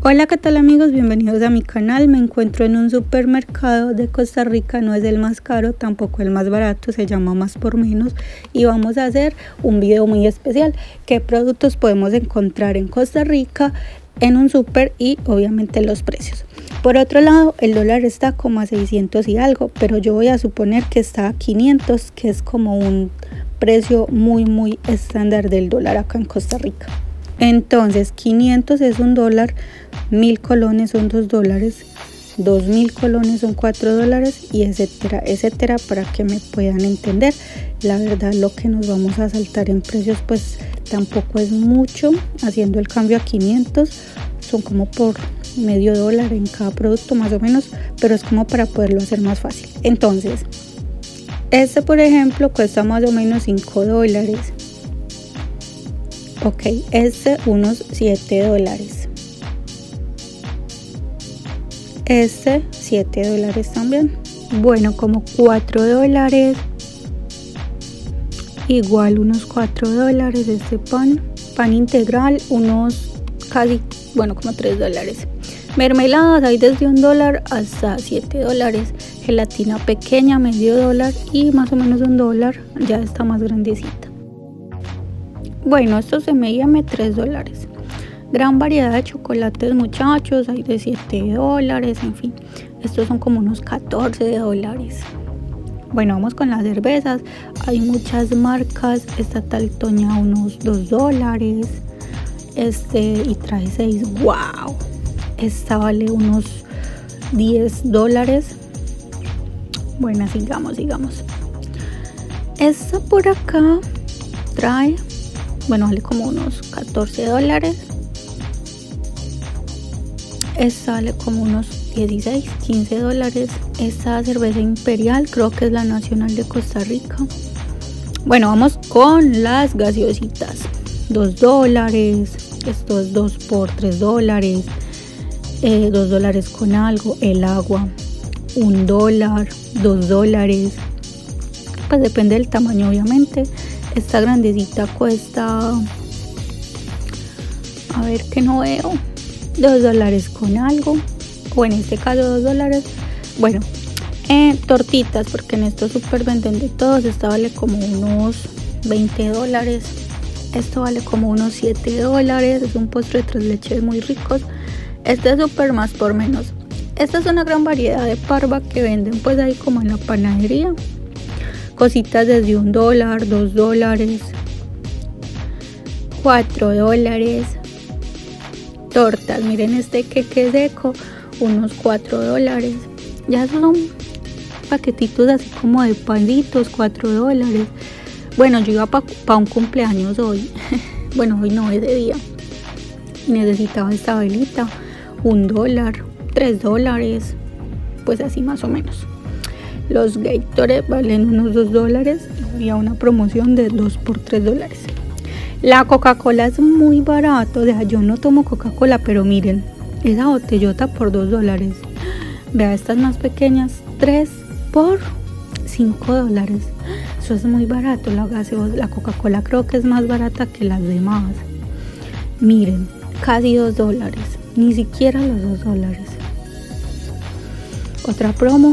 Hola, ¿qué tal amigos? Bienvenidos a mi canal. Me encuentro en un supermercado de Costa Rica, no es el más caro, tampoco el más barato, se llama Más por Menos y vamos a hacer un video muy especial. ¿Qué productos podemos encontrar en Costa Rica en un super y obviamente los precios? Por otro lado, el dólar está como a 600 y algo, pero yo voy a suponer que está a 500, que es como un precio muy estándar del dólar acá en Costa Rica. Entonces 500 es un dólar, 1000 colones son 2 dólares, 2000 colones son 4 dólares y etcétera, para que me puedan entender. La verdad, lo que nos vamos a saltar en precios pues tampoco es mucho. Haciendo el cambio a 500 son como por medio dólar en cada producto más o menos, pero es como para poderlo hacer más fácil. Entonces este por ejemplo cuesta más o menos 5 dólares. Ok, unos 7 dólares. 7 dólares también. Bueno, como 4 dólares. Igual unos 4 dólares. Pan integral, unos casi, bueno, como 3 dólares. Mermeladas hay desde $1 hasta 7 dólares. Gelatina pequeña, medio dólar y más o menos $1. Ya está más grandecita. Bueno, esto se me llama 3 dólares. Gran variedad de chocolates, muchachos, hay de 7 dólares, en fin. Estos son como unos 14 dólares. Bueno, vamos con las cervezas. Hay muchas marcas. Esta Tal Toña unos 2 dólares. Y trae 6. ¡Wow! Esta vale unos 10 dólares. Bueno, sigamos. Esta por acá trae... Bueno, vale como unos 14 dólares. Esta vale como unos 16, 15 dólares. Esta cerveza Imperial, creo que es la nacional de Costa Rica. Bueno, vamos con las gaseositas. 2 dólares. Esto es 2 por 3 dólares. 2 dólares con algo. El agua, 1 dólar, 2 dólares. Pues depende del tamaño, obviamente. Esta grandecita cuesta, a ver que no veo, 2 dólares con algo, o en este caso 2 dólares. Bueno, tortitas, porque en estos super venden de todos. Esta vale como unos 20 dólares. Esto vale como unos 7 dólares. Es un postre de 3 leches muy ricos. Este es super Más por Menos. Esta es una gran variedad de parva que venden pues ahí como en la panadería. Cositas desde $1, 2 dólares, 4 dólares. Tortas, miren este queque seco, unos 4 dólares. Ya son paquetitos así como de palitos, 4 dólares. Bueno, yo iba para un cumpleaños hoy. Bueno, hoy no, ese día. Y necesitaba esta velita, 1 dólar, 3 dólares. Pues así más o menos. Los Gatorade valen unos 2 dólares. Había una promoción de 2 por 3 dólares. La Coca-Cola es muy barato. O sea, yo no tomo Coca-Cola, pero miren, esa botellota por 2 dólares. Vea, estas más pequeñas, 3 por 5 dólares. Eso es muy barato. La Coca-Cola creo que es más barata que las demás. Miren, casi 2 dólares. Ni siquiera los 2 dólares. Otra promo.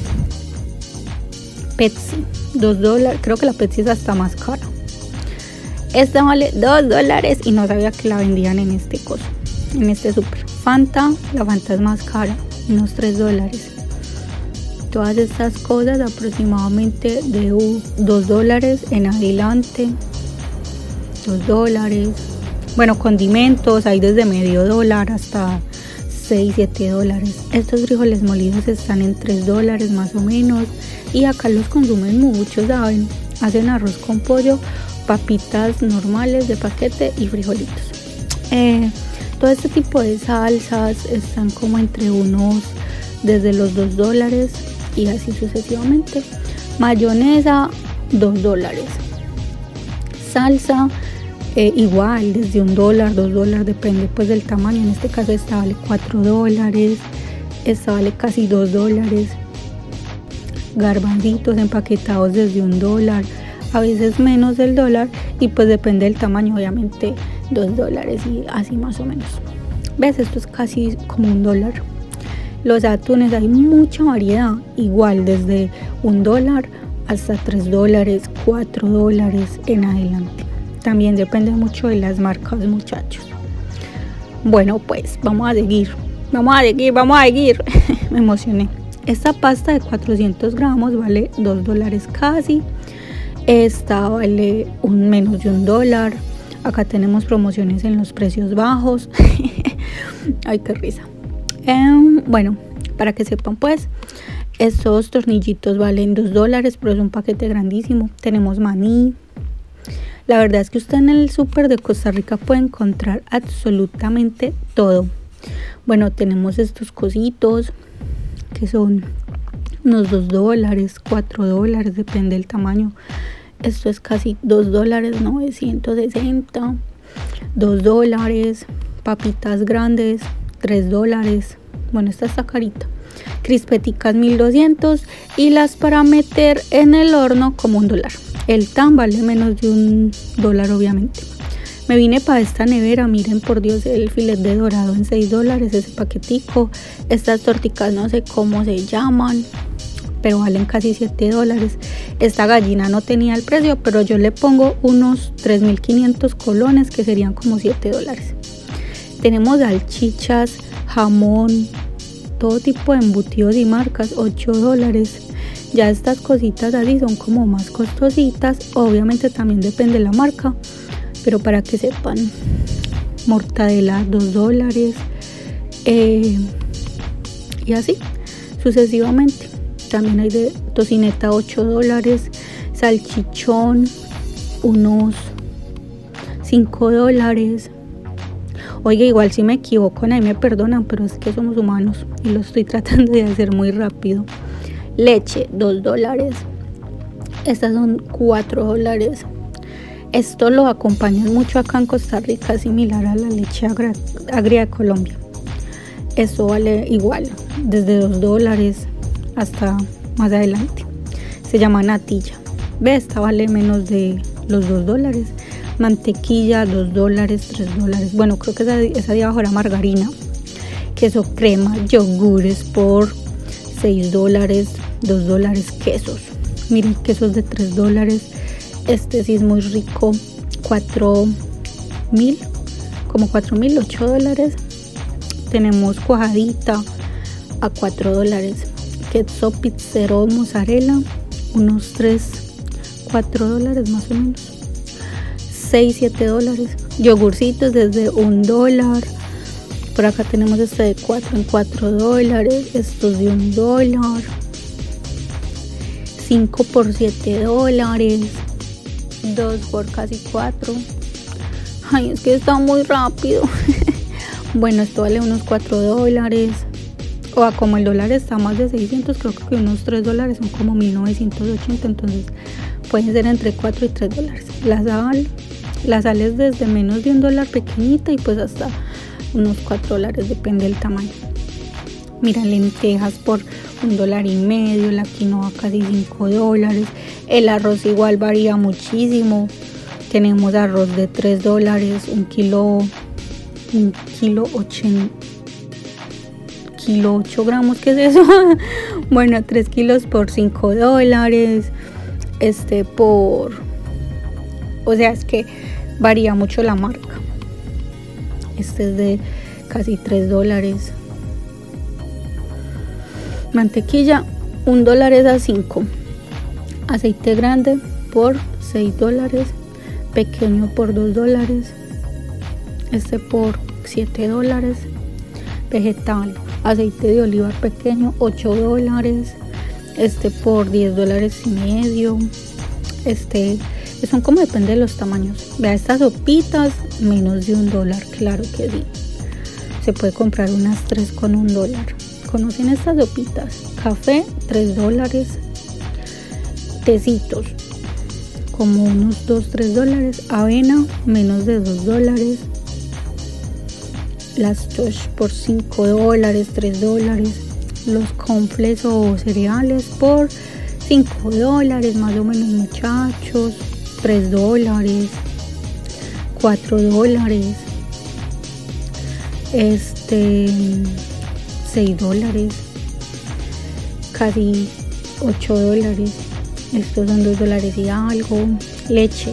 Pepsi, 2 dólares, creo que la Pepsi es hasta más cara. Esta vale 2 dólares y no sabía que la vendían en este coso, en este super. Fanta, la Fanta es más cara, unos 3 dólares. Todas estas cosas aproximadamente de 2 dólares en adelante. 2 dólares. Bueno, condimentos hay desde medio dólar hasta 6, 7 dólares. Estos frijoles molidos están en 3 dólares más o menos. Y acá los consumen mucho, ¿saben? Hacen arroz con pollo, papitas normales de paquete y frijolitos. Todo este tipo de salsas están como entre desde los 2 dólares y así sucesivamente. Mayonesa, 2 dólares. Salsa, igual, desde $1, 2 dólares, depende pues del tamaño. En este caso esta vale 4 dólares. Esta vale casi 2 dólares. Garbanzitos empaquetados desde $1, a veces menos del dólar, y pues depende del tamaño, obviamente 2 dólares y así más o menos. ¿Ves? Esto es casi como $1. Los atunes hay mucha variedad, igual desde $1 hasta $3, $4 en adelante. También depende mucho de las marcas, muchachos. Bueno, pues vamos a seguir. Me emocioné. Esta pasta de 400 gramos vale $2 casi. Esta vale menos de $1. Acá tenemos promociones en los precios bajos. Ay, qué risa. Bueno, para que sepan pues, estos tornillitos valen $2, pero es un paquete grandísimo. Tenemos maní. La verdad es que usted en el súper de Costa Rica puede encontrar absolutamente todo. Bueno, tenemos estos cositos que son unos $2, $4, depende del tamaño. Esto es casi $2.960, $2, papitas grandes, $3. Bueno, esta está carita. Crispeticas 1200 y las para meter en el horno como $1. El tan vale menos de $1, obviamente. Me vine para esta nevera, miren por Dios, el filet de dorado en $6, ese paquetico. Estas torticas no sé cómo se llaman, pero valen casi $7. Esta gallina no tenía el precio, pero yo le pongo unos 3.500 colones, que serían como $7. Tenemos salchichas, jamón, todo tipo de embutidos y marcas, $8. Ya estas cositas así son como más costositas, obviamente también depende de la marca, pero para que sepan, mortadela $2, y así sucesivamente. También hay de tocineta $8, salchichón unos $5. Oiga, igual si me equivoco, ahí me perdonan, pero es que somos humanos y lo estoy tratando de hacer muy rápido. Leche $2. Estas son $4. Esto lo acompañan mucho acá en Costa Rica, similar a la leche agria de Colombia. Esto vale igual, desde $2 hasta más adelante. Se llama natilla. Ve, esta vale menos de los $2. Mantequilla $2, $3. Bueno, creo que esa de abajo era margarina. Queso crema, yogures por $6, $2. Quesos, miren, quesos de $3. Este sí es muy rico, 4.000, como $8. Tenemos cuajadita a $4. Queso pizzero mozzarella, unos $4 más o menos, $7. Yogurcitos desde $1. Por acá tenemos este de 4 en $4, estos de $1, 5 por $7, 2 por casi 4. Ay, es que está muy rápido. Bueno, esto vale unos $4. O como el dólar está más de 600, creo que unos $3 son como 1980, entonces pueden ser entre $4 y $3. La sal es desde menos de $1 pequeñita y pues hasta unos $4, depende del tamaño. Mira, lentejas por $1.50, la quinoa casi $5. El arroz igual varía muchísimo. Tenemos arroz de $3, un kilo 8 gramos, ¿qué es eso? Bueno, 3 kilos por $5. O sea, es que varía mucho la marca. Este es de casi $3. Mantequilla, $1 es a 5. Aceite grande por $6. Pequeño por $2. Este por $7. Vegetal, aceite de oliva pequeño, $8. Este por $10.50. Son como depende de los tamaños. Vea, estas sopitas menos de $1, claro que sí. Se puede comprar unas 3 con $1. ¿Conocen estas sopitas? Café, $3. Tecitos, como unos $2-3. Avena, menos de $2. Las Tosh por $5, $3. Los confles o cereales por $5 más o menos, muchachos. $3, $4. $6, casi $8. Estos son $2 y algo. Leche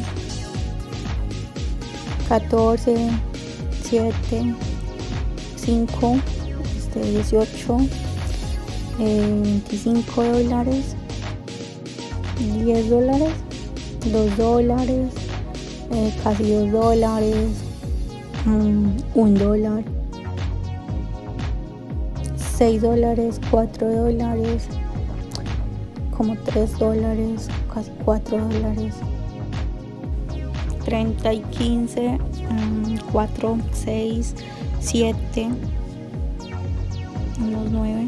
14, 7, 5, 18, $25, $10, $2, casi $2, $1, $6, $4, como $3, casi $4, 30 y 15, 4, 6, 7, unos 9,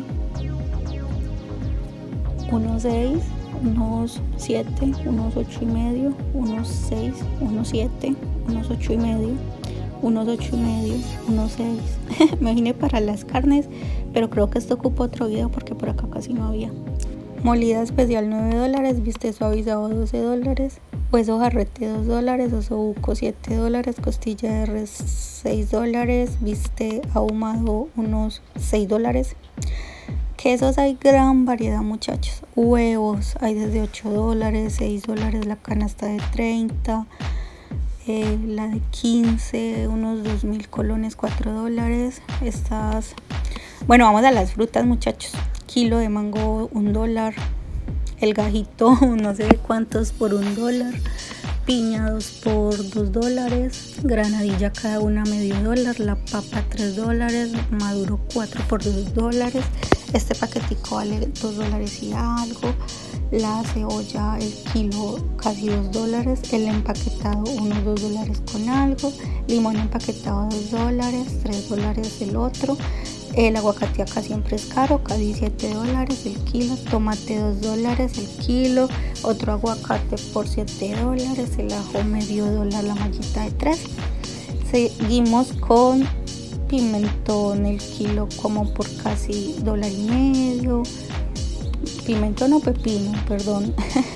unos 6, unos 7, unos 8 y medio, unos 6, unos 7, unos 8 y medio, unos 8 y medio, unos 6. Me vine para las carnes, pero creo que esto ocupa otro video porque por acá casi no había. Molida especial $9, bistec suavizado $12, hueso jarrete $2, oso buco $7, costilla de res $6, bistec ahumado unos $6. Quesos hay gran variedad, muchachos. Huevos hay desde $8, $6 la canasta de 30, la de 15, unos 2.000 colones, $4. Estas, bueno, vamos a las frutas, muchachos. Kilo de mango $1, el gajito no sé cuántos por $1, piña 2 por $2, granadilla cada una $0.5, la papa $3, maduro 4 por $2, este paquetico vale $2 y algo, la cebolla el kilo casi $2, el empaquetado unos $2 con algo, limón empaquetado $2, $3 el otro. El aguacate acá siempre es caro, casi $7 el kilo, tomate $2 el kilo, otro aguacate por $7, el ajo $0.5, la mallita de 3. Seguimos con pimentón el kilo como por casi $1.5, pimentón o pepino, perdón.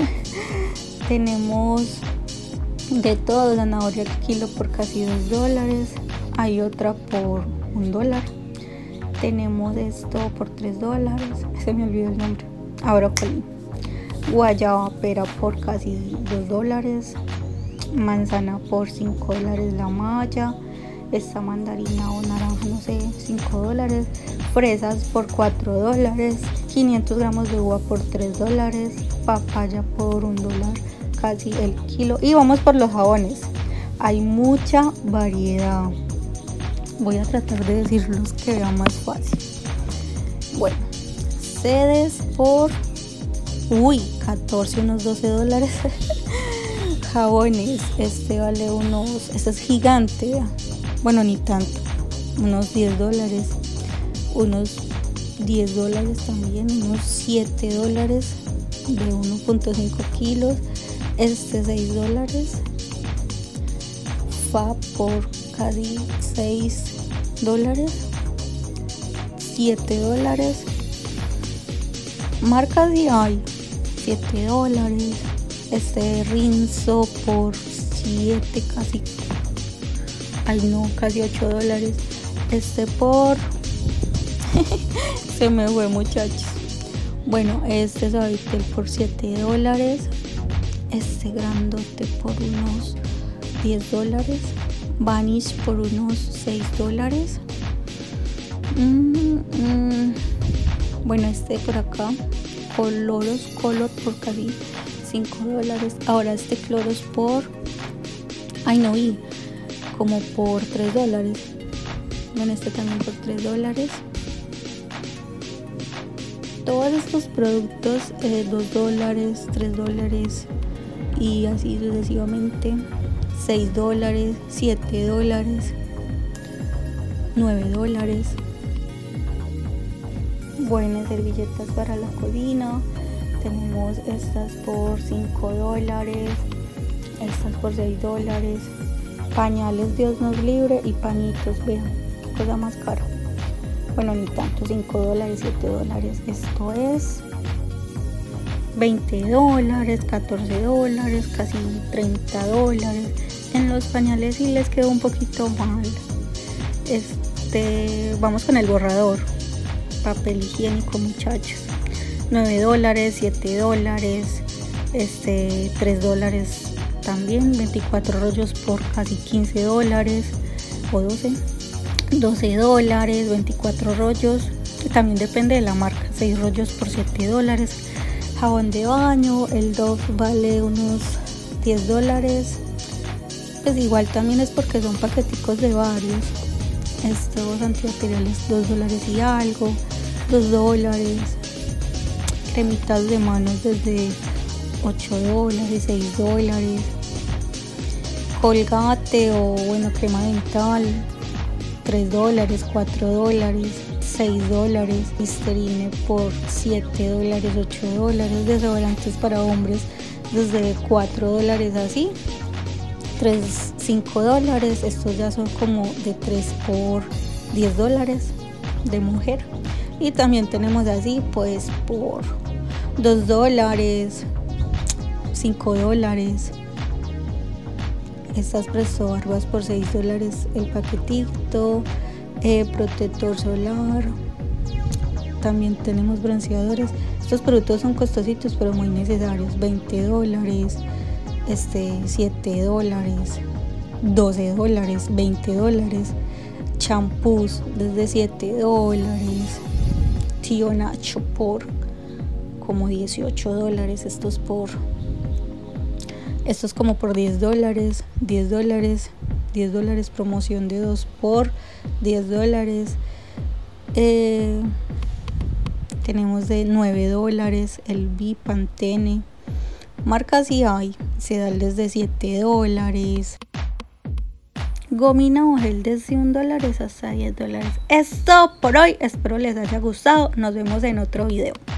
Tenemos de todo, zanahoria el kilo por casi $2, hay otra por $1. Tenemos esto por $3, se me olvidó el nombre. Brócoli, guayaba pera por casi $2, manzana por $5 la malla, esta mandarina o naranja no sé, $5, fresas por $4, 500 gramos de uva por $3, papaya por $1, casi el kilo. Y vamos por los jabones, hay mucha variedad. Voy a tratar de decirlos que vea más fácil. Bueno, sedes por 14, unos $12. Jabones, este vale este es gigante, bueno ni tanto, unos $10, unos $10 también, unos $7 de 1.5 kilos, este $6, fa por casi $6, $7, marcas y hay $7, este Rinzo por 7, casi, ay no, casi $8, este por se me fue, muchachos. Bueno, este Suavitel por $7, este grandote por unos $10, Vanish por unos $6. Bueno, este por acá, Color por casi $5. Ahora este Cloros por, ay no vi, como por $3. Bueno, este también por $3. Todos estos productos $2, $3 y así sucesivamente. $6, $7, $9. Buenas servilletas para la cocina. Tenemos estas por $5, estas por $6. Pañales Dios nos libre y pañitos, vean, qué cosa más cara. Bueno, ni tanto, $5, $7. Esto es $20, $14, casi $30. En los pañales sí les quedó un poquito mal. Vamos con el borrador. Papel higiénico, muchachos. $9, $7, $3 también. 24 rollos por casi $15 o 12 $, 24 rollos, que también depende de la marca. 6 rollos por $7. Jabón de baño, el Dove vale unos $10. Pues igual también es porque son paqueticos de varios. Estos antibacteriales $2 y algo, $2. Cremitas de manos desde $8, $6. Colgate o bueno, crema dental, $3, $4, $6. Listerine por $7, $8. Desodorantes para hombres desde $4 así, $5. Estos ya son como de 3 por $10 de mujer. Y también tenemos así pues por $2, $5. Estas Presto Barbas por $6 el paquetito. Protector solar. También tenemos bronceadores. Estos productos son costositos pero muy necesarios. $20, $7, $12, $20. Champús desde $7. Tío Nacho por como $18. Estos como por $10, $10, promoción de 2 por $10. Tenemos de $9 el Bipantene. Marcas sí hay, sedales de $7. Gomina o gel desde $1 hasta $10. Esto por hoy, espero les haya gustado. Nos vemos en otro video.